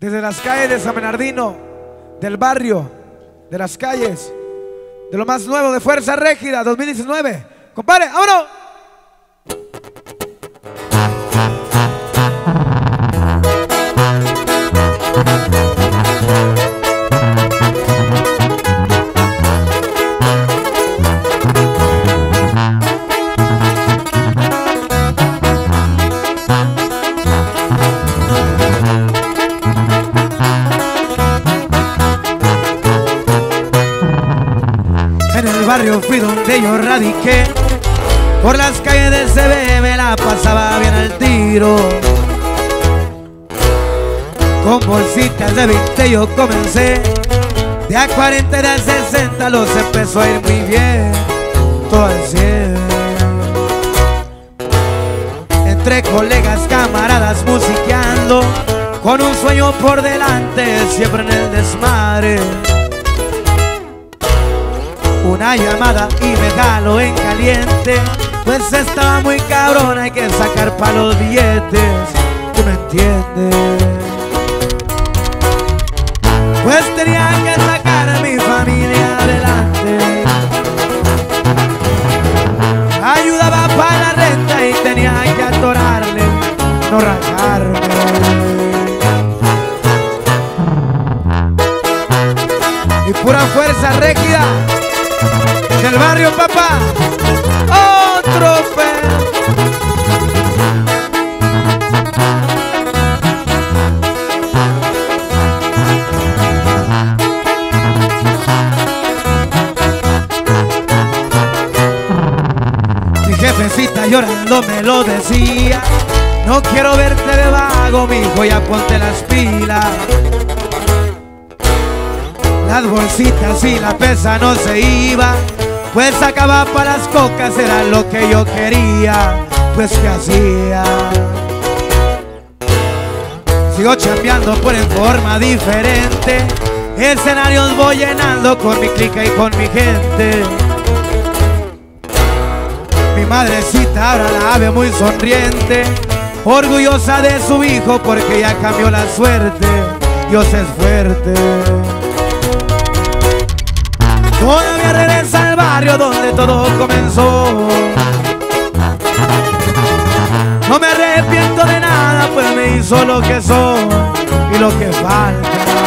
desde las calles de San Bernardino, del barrio, de las calles, de lo más nuevo de Fuerza Régida 2019. Compadre, ¡vámonos! En el barrio fui donde yo radiqué, por las calles del CB me la pasaba bien al tiro. Con bolsitas de 20 yo comencé, de a 40 y de a 60 los empezó a ir muy bien, todo al 100. Entre colegas, camaradas musiqueando, con un sueño por delante, siempre en el desmadre. Una llamada y me jalo en caliente, pues estaba muy cabrón, hay que sacar pa' los billetes, ¿tú me entiendes? Pues tenía que sacar a mi familia adelante. Ayudaba para la renta y tenía que atorarle, no rajarme. Y pura Fuerza Régida del barrio, papá, otro fe. Mi jefecita llorando me lo decía: no quiero verte de vago, mijo, ya ponte las pilas. Las bolsitas y la pesa no se iba, pues sacaba para las cocas, era lo que yo quería, pues ¿qué hacía? Sigo chambeando por en forma diferente, escenarios voy llenando con mi clica y con mi gente. Mi madrecita ahora la ve muy sonriente, orgullosa de su hijo porque ya cambió la suerte. Dios es fuerte. Todavía regresa al barrio donde todo comenzó. No me arrepiento de nada, pues me hizo lo que soy y lo que falta.